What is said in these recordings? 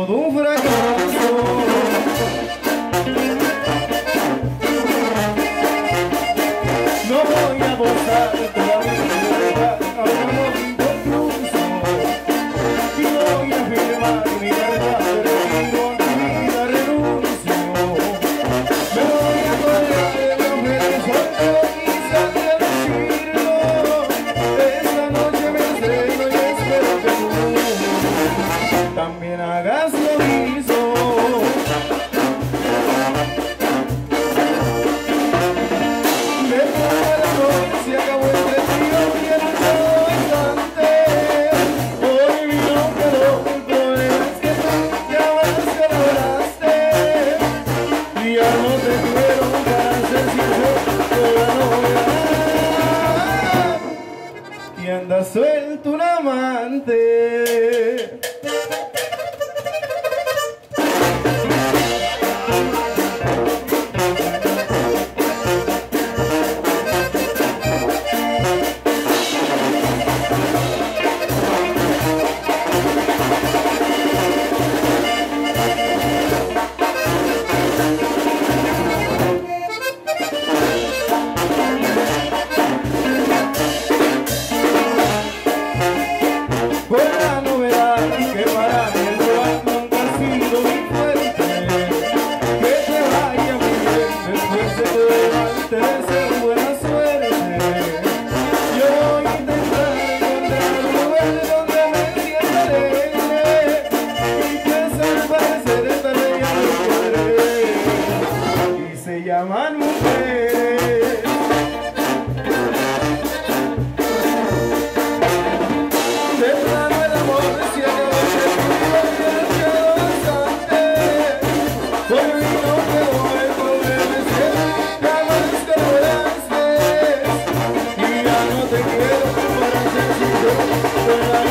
todo un fracaso. No voy a gozar toda mi vida a un amor inconcluso, y voy a firmar mi carta de retiro a mi vida renuncio. Me voy a colgar de la mujer soltero y salir a decirlo. Esta noche me estreno y espero que tú también hagas lo mismo. Se acabó el retiro y el todo instante. Hoy vino calor, el problema es que tú ya más que lograste. Y ya no te quiero para ser sincero, toda novedad. Y anda suelto un amante. Buena novedad que para mí el rock nunca ha sido mi fuerte. Que te vaya muy bien después de todo mal, te deseo buena suerte. Yo voy a intentar encontrar un lugar donde me sienta alegre, y que al parecer esta ley ya no podré. Y se llaman mujeres. De plano el amor se acabó, se murió y el quedó bastante. Hoy vino quedó el problema es que ya más que lograste. Y ya no te quiero para ser sincero, buena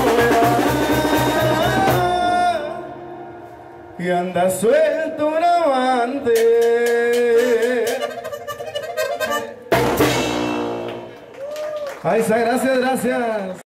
novedad. Y anda suelto un amante. Ahí está, gracias, gracias.